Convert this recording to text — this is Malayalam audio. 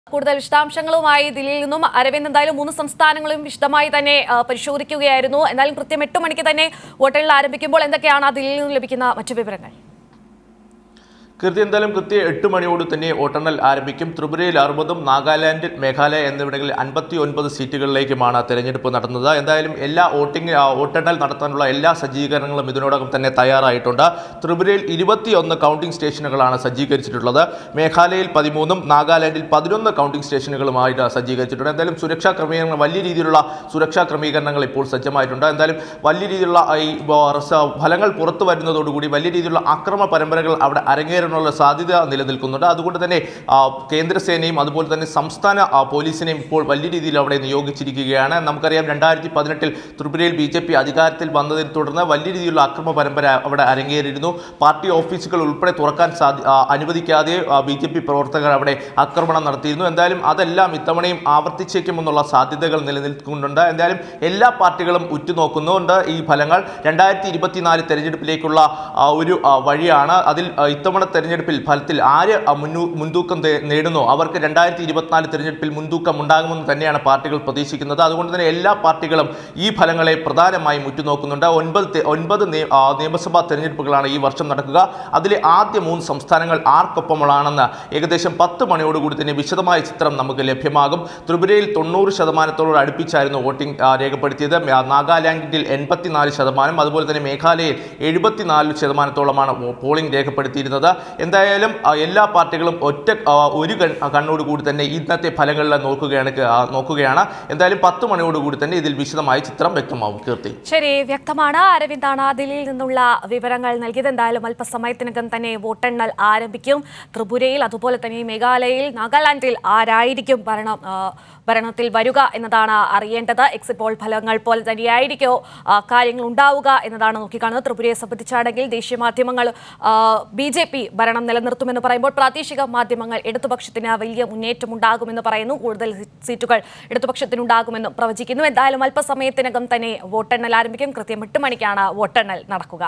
കൂടുതൽ വിശദാംശങ്ങളുമായി ദില്ലിയിൽ നിന്നും അരവിന്ദ് എന്തായാലും 3 സംസ്ഥാനങ്ങളും വിശദമായി തന്നെ പരിശോധിക്കുകയായിരുന്നു. എന്തായാലും കൃത്യം 8 മണിക്ക് തന്നെ വോട്ടെണ്ണൽ ആരംഭിക്കുമ്പോൾ എന്തൊക്കെയാണ് ദില്ലിയിൽ നിന്നും ലഭിക്കുന്ന മറ്റു വിവരങ്ങൾ? കൃത്യം 8 മണിയോട് തന്നെ വോട്ടെണ്ണൽ ആരംഭിക്കും. ത്രിപുരയിൽ 60, നാഗാലാൻഡ്, മേഘാലയ എന്നിവിടങ്ങളിൽ 59 സീറ്റുകളിലേക്കുമാണ് തെരഞ്ഞെടുപ്പ് നടന്നത്. എന്തായാലും എല്ലാ വോട്ടെണ്ണൽ നടത്താനുള്ള എല്ലാ സജ്ജീകരണങ്ങളും ഇതിനോടകം തന്നെ തയ്യാറായിട്ടുണ്ട്. ത്രിപുരയിൽ 21 കൗണ്ടിംഗ് സ്റ്റേഷനുകളാണ് സജ്ജീകരിച്ചിട്ടുള്ളത്. മേഘാലയയിൽ 13, നാഗാലാൻഡിൽ 11 കൗണ്ടിംഗ് സ്റ്റേഷനുകളുമായിട്ട് സജ്ജീകരിച്ചിട്ടുണ്ട്. എന്തായാലും വലിയ രീതിയിലുള്ള സുരക്ഷാ ക്രമീകരണങ്ങൾ ഇപ്പോൾ സജ്ജമായിട്ടുണ്ട്. എന്തായാലും വലിയ രീതിയിലുള്ള ഈ ഫലങ്ങൾ പുറത്തു വരുന്നതോടുകൂടി വലിയ രീതിയിലുള്ള അക്രമ പരമ്പരകൾ അവിടെ അരങ്ങേറും സാധ്യത നിലനിൽക്കുന്നുണ്ട്. അതുകൊണ്ട് തന്നെ കേന്ദ്രസേനയും അതുപോലെ തന്നെ സംസ്ഥാന പോലീസിനെയും ഇപ്പോൾ വലിയ രീതിയിൽ അവിടെ നിയോഗിച്ചിരിക്കുകയാണ്. നമുക്കറിയാം 2018 ത്രിപുരയിൽ BJP അധികാരത്തിൽ വന്നതിനെ തുടർന്ന് വലിയ രീതിയിലുള്ള അക്രമ പരമ്പര അവിടെ അരങ്ങേറിയിരുന്നു. പാർട്ടി ഓഫീസുകൾ ഉൾപ്പെടെ തുറക്കാൻ അനുവദിക്കാതെ BJP പ്രവർത്തകർ അവിടെ ആക്രമണം നടത്തിയിരുന്നു. എന്തായാലും അതെല്ലാം ഇത്തവണയും ആവർത്തിച്ചേക്കുമെന്നുള്ള സാധ്യതകൾ നിലനിൽക്കുന്നുണ്ട്. എന്തായാലും എല്ലാ പാർട്ടികളും ഉറ്റുനോക്കുന്നുണ്ട് ഈ ഫലങ്ങൾ. 2024 തെരഞ്ഞെടുപ്പിലേക്കുള്ള ഒരു വഴിയാണ്. അതിൽ ഇത്തവണ തെരഞ്ഞെടുപ്പിൽ ഫലത്തിൽ ആര് മുൻതൂക്കം നേടുന്നോ അവർക്ക് 2024 തെരഞ്ഞെടുപ്പിൽ മുൻതൂക്കം ഉണ്ടാകുമെന്ന് തന്നെയാണ് പാർട്ടികൾ പ്രതീക്ഷിക്കുന്നത്. അതുകൊണ്ട് തന്നെ എല്ലാ പാർട്ടികളും ഈ ഫലങ്ങളെ പ്രധാനമായും ഉറ്റുനോക്കുന്നുണ്ട്. 9 നിയമസഭാ തെരഞ്ഞെടുപ്പുകളാണ് ഈ വർഷം നടക്കുക. അതിലെ ആദ്യ 3 സംസ്ഥാനങ്ങൾ ആർക്കൊപ്പമുള്ളതാണെന്ന് ഏകദേശം 10 മണിയോടുകൂടി തന്നെ വിശദമായ ചിത്രം നമുക്ക് ലഭ്യമാകും. ത്രിപുരയിൽ 90% അടുപ്പിച്ചായിരുന്നു വോട്ടിംഗ് രേഖപ്പെടുത്തിയത്. നാഗാലാൻഡിൽ 84%, അതുപോലെ തന്നെ മേഘാലയയിൽ 74%-ഓളമാണ് പോളിംഗ് രേഖപ്പെടുത്തിയിരുന്നത്. എന്തായാലും എല്ലാ പാർട്ടികളും ഒരു കണ്ണോടുകൂടി തന്നെ ഇന്നത്തെ ഫലങ്ങളിൽ നോക്കുകയാണ്. എന്തായാലും 10 മണിയോടുകൂടി തന്നെ ഇതിൽ വിശദമായ ചിത്രം വ്യക്തമാവും. കീർത്തി, ശരി, വ്യക്തമാണ്. അരവിന്ദാണ് ദില്ലിയിൽ നിന്നുള്ള വിവരങ്ങൾ നൽകിയത്. എന്തായാലും അല്പസമയത്തിനകം തന്നെ വോട്ടെണ്ണൽ ആരംഭിക്കും. ത്രിപുരയിൽ, അതുപോലെ തന്നെ മേഘാലയയിൽ, നാഗാലാൻഡിൽ ആരായിരിക്കും ഭരണത്തിൽ വരിക എന്നതാണ് അറിയേണ്ടത്. എക്സിറ്റ് പോൾ ഫലങ്ങൾ പോലെ തന്നെയായിരിക്കോ കാര്യങ്ങൾ ഉണ്ടാവുക എന്നതാണ് നോക്കിക്കാണുന്നത്. ത്രിപുരയെ സംബന്ധിച്ചാണെങ്കിൽ ദേശീയ മാധ്യമങ്ങൾ BJP ഭരണം നിലനിർത്തുമെന്ന് പറയുമ്പോൾ പ്രാദേശിക മാധ്യമങ്ങൾ ഇടതുപക്ഷത്തിന് വലിയ മുന്നേറ്റമുണ്ടാകുമെന്ന് പറയുന്നു. കൂടുതൽ സീറ്റുകൾ ഇടതുപക്ഷത്തിനുണ്ടാകുമെന്നും പ്രവചിക്കുന്നു. എന്തായാലും അല്പസമയത്തിനകം തന്നെ വോട്ടെണ്ണൽ ആരംഭിക്കും. കൃത്യം 8 മണിക്കാണ് വോട്ടെണ്ണൽ നടക്കുക.